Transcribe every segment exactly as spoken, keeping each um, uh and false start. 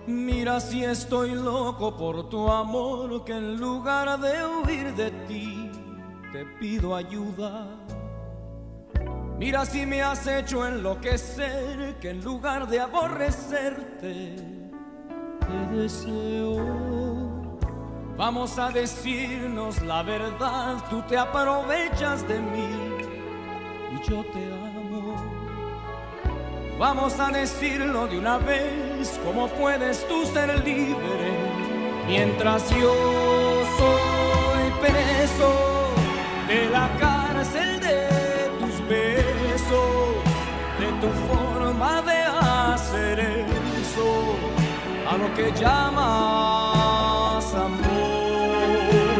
Mira si estoy loco por tu amor, que en lugar de huir de ti te pido ayuda. Mira si me has hecho enloquecer, que en lugar de aborrecerte te deseo. Vamos a decirnos la verdad, tú te aprovechas de mí y yo te amo. Vamos a decirlo de una vez, ¿cómo puedes tú ser libre mientras yo soy preso de la cárcel de tus besos, de tu forma de hacer eso, a lo que llamas amor?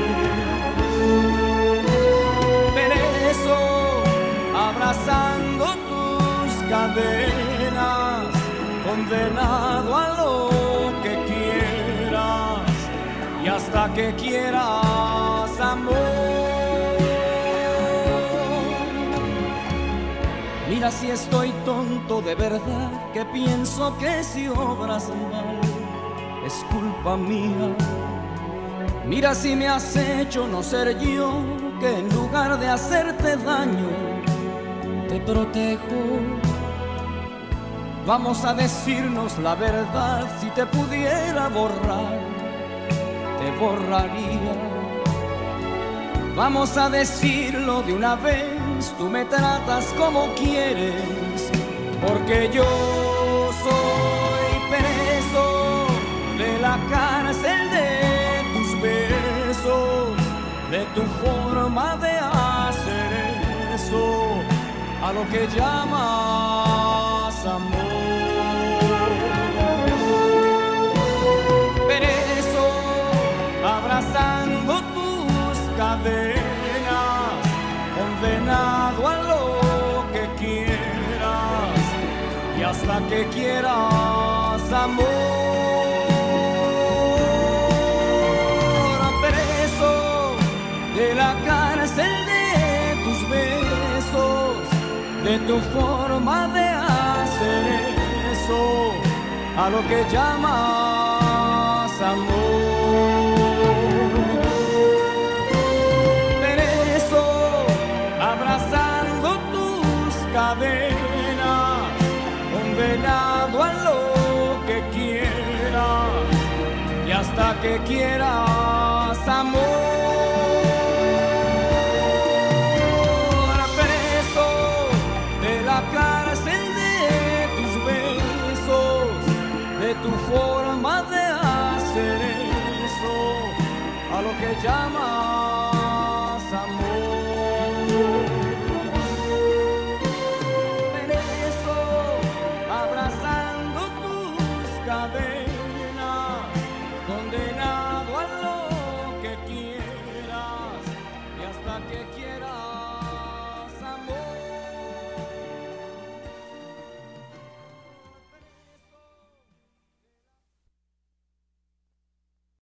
Preso, abrazando tus cadenas, condenado a lo que quieras y hasta que quieras amor. Mira si estoy tonto de verdad, que pienso que si obras mal es culpa mía. Mira si me has hecho no ser yo, que en lugar de hacerte daño te protejo. Vamos a decirnos la verdad, si te pudiera borrar, te borraría. Vamos a decirlo de una vez, tú me tratas como quieres, porque yo soy preso de la cárcel de tus besos, de tu forma de hacer eso, a lo que llamas amor. Preso, abrazando tus cadenas, condenado a lo que quieras y hasta que quieras amor. Preso de la cárcel de tus besos, de tu forma de hacer eso, a lo que llamas amor. Preso, abrazando tus cadenas, condenado a lo que quieras y hasta que quieras amor. Tu forma de hacer eso, a lo que llamas